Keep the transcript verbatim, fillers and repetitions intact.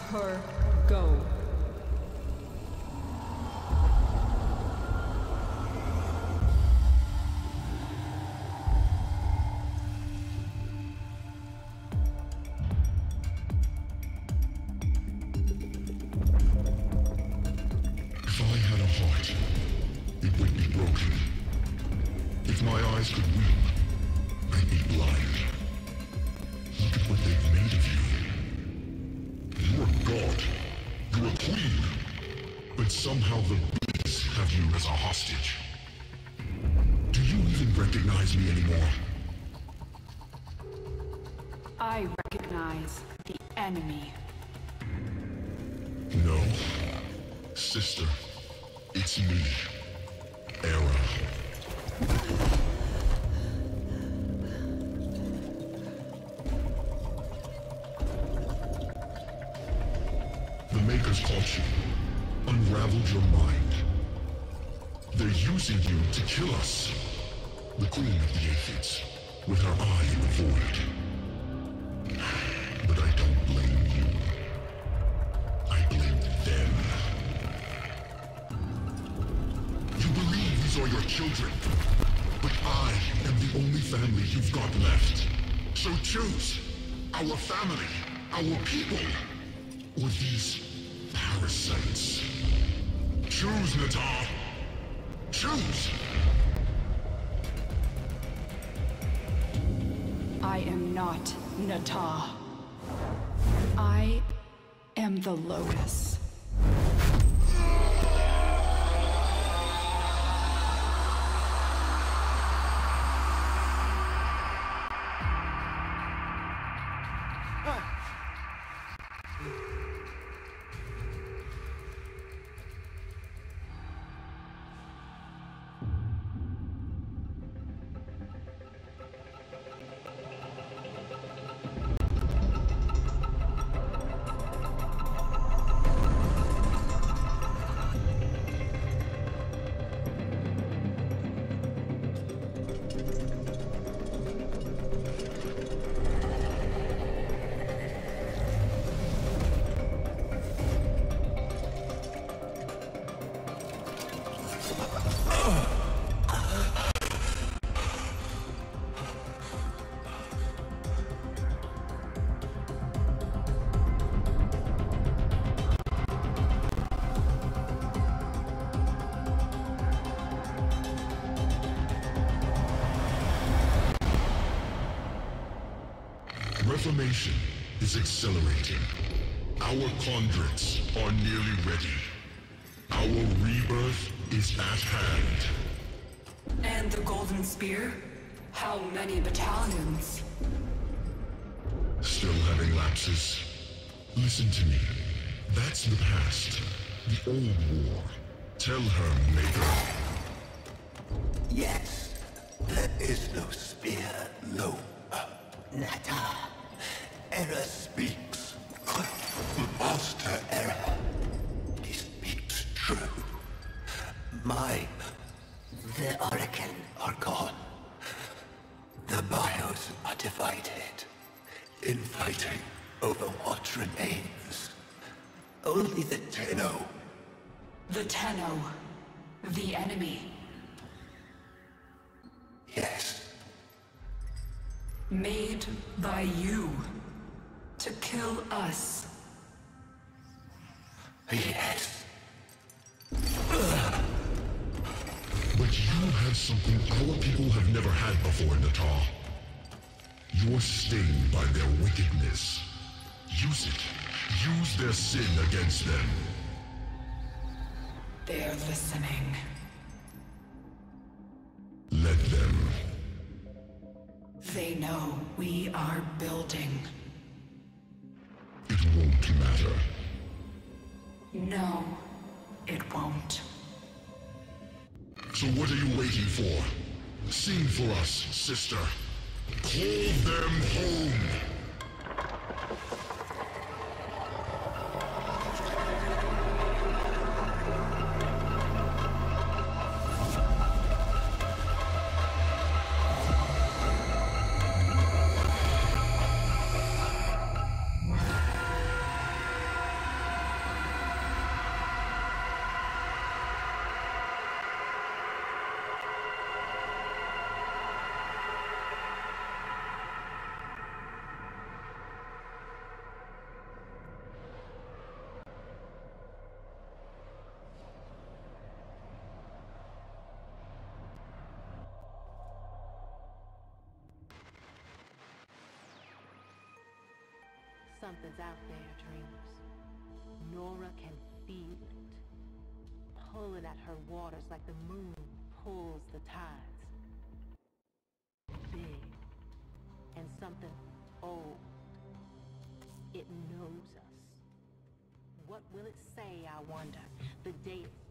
her go. If I had a heart, it would be broken. If my eyes could weep, I'd be blind. Look at what they've made of you. You are God. You are queen. But somehow the beasts have you as a hostage. Do you even recognize me anymore? I recognize the enemy. No. Sister, it's me. Era. The Makers caught you, unraveled your mind. They're using you to kill us. The Queen of the Aphids, with her eye in the void. But I don't blame you. I blame them. You believe these are your children, but I am the only family you've got left. So choose our family, our people, or these parasites. Choose, Natah. Choose! I am not Natah. I am the Lotus. Reformation is accelerating. Our conduits are nearly ready. Our rebirth is at hand. And the Golden Spear? How many battalions? Still having lapses. Listen to me. That's the past. The old war. Tell her, Maker. Yes. There is no spear, no. Uh, Natah. Era speaks. Master Era. He speaks true. My... The Orokin are gone. The Bios are divided. In fighting over what remains. Only the Tenno. The Tenno. The enemy. Yes. Made by you. To kill us. Yes. But you have something our people have never had before, Natah. You're stained by their wickedness. Use it. Use their sin against them. They're listening. Let them. They know we are building. It won't matter. No, it won't. So what are you waiting for? Sing for us, sister. Call them home! Something's out there, dreamers. Nora can feel it. Pulling at her waters like the moon pulls the tides. Big. And something old. It knows us. What will it say, I wonder, the day it